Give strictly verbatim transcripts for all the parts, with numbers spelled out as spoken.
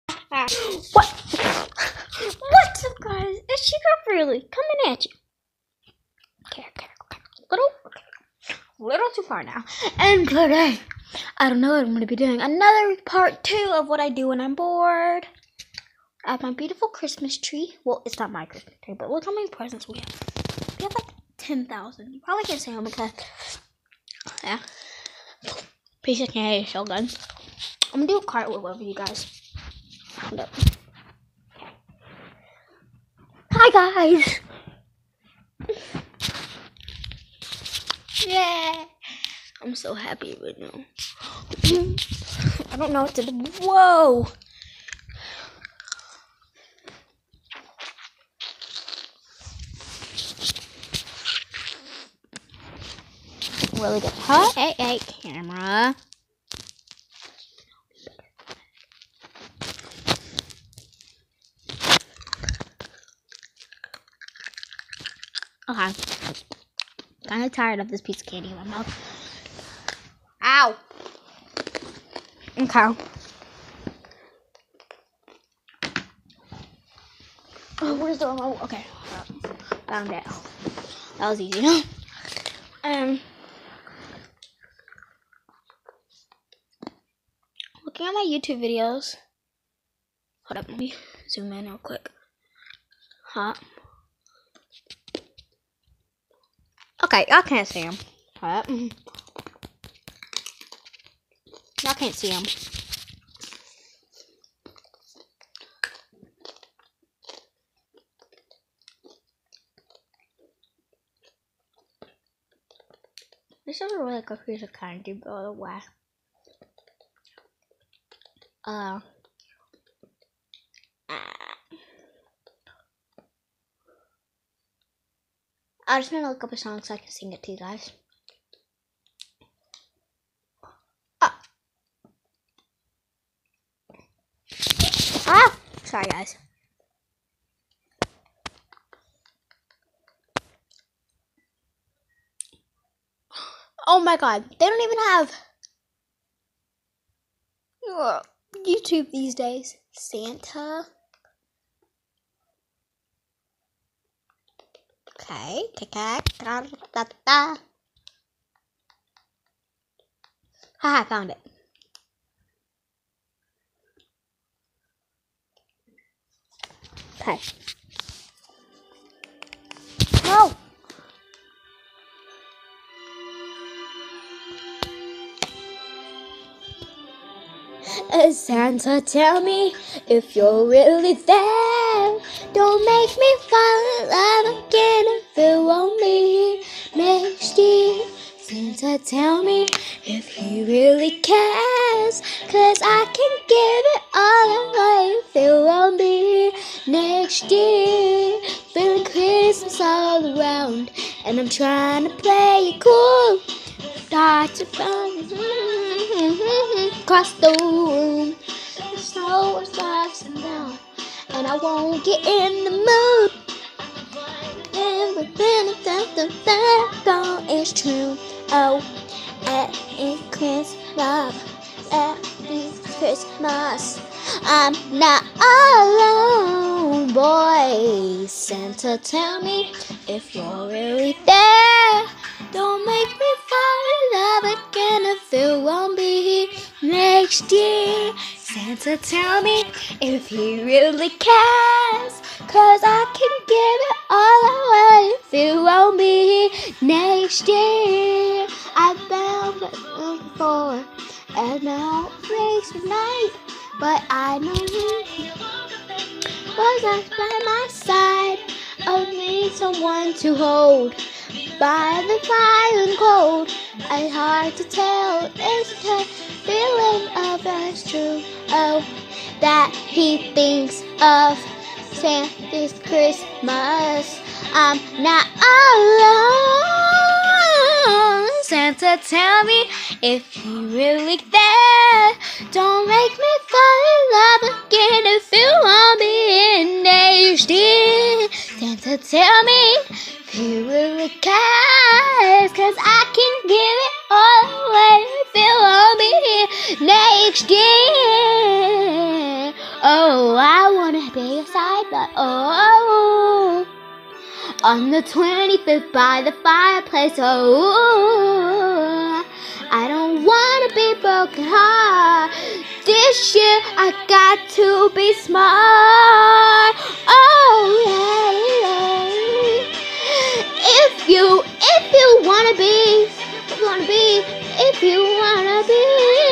What? What's up, guys? It's your girl Freely coming at you. Okay, okay, okay. Little, little too far now. And today, I don't know what I'm going to be doing. Another part two of what I do when I'm bored. I have my beautiful Christmas tree. Well, it's not my Christmas tree, but look how many presents we have. We have like ten thousand. You probably can't see them because, yeah. Piece of candy shotgun. I'm going to do a cartwheel over you guys. Hold up. Hi guys! Yeah! I'm so happy right now. I don't know what to do. Whoa! Really good. Huh? Hey, hey, camera. Okay. Kind of tired of this piece of candy in my mouth. Ow! Okay. Oh, where's the remote? Okay. Found it. That was easy. Um. Looking at my YouTube videos. Hold up, let me zoom in real quick. Huh? Okay, y'all can't see him. Huh? Y'all can't see him. This is a really good piece of candy, by the way. Uh. I just want to look up a song so I can sing it to you guys. Ah! Ah! Sorry, guys. Oh my god, they don't even have uh, YouTube these days. Santa. Okay, okay, da, da, da. Haha, I found it. Okay. No! Uh, Santa, tell me if you're really there. Don't make me fall in love again if it won't be next year. Santa, tell me if he really cares, 'cause I can give it all away if it won't be next year. Feeling Christmas all around, and I'm trying to play it cool. Start to find across the room. The snow is rising down, and I won't get in the mood. Everything that's gone is true. Oh, it's Christmas. It's Christmas. I'm not alone, boy. Santa, tell me if you're really there. Don't make me fall in love again if it won't be next year. Santa, tell me if he really cares, 'cause I can give it all away if it won't be next year. I've been before, and now it breaks midnight, but I know you was not by my side. I need someone to hold by the fire and cold. It's hard to tell, it's the feeling of us true. Oh, that he thinks of Santa's Christmas. I'm not alone. Santa, tell me if he really there. Don't make me fall in love again if it won't be next year. Santa, tell me if he really cares, 'cause I can give it all away if it won't be next year. Oh, I wanna be your side, but oh, on the twenty-fifth by the fireplace. Oh, I don't wanna be broken heart. This year I got to be smart. Oh yeah, yeah. If you, if you wanna be, if you wanna be, if you wanna be,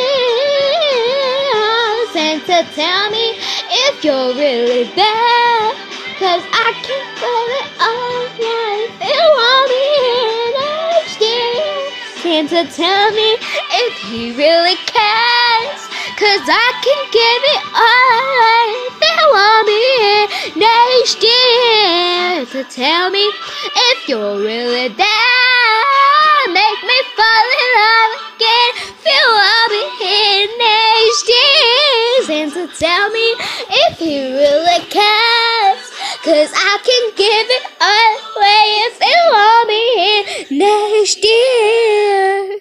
Santa, tell me if you're really there, 'cause I can't feel it all night. You want me here next year. Santa, tell me if he really cares, 'cause I can give it all. If you want me here next year, to tell me if you're really there, make me fall in love again. If you want me here next year, Santa, tell me if he really cares, 'cause I can give it all away. If you want me here next year.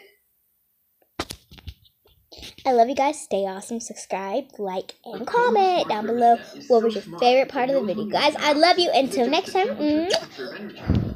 I love you guys. Stay awesome. Subscribe, like, and comment down below what was your favorite part of the video. Guys, I love you. Until next time. Mm.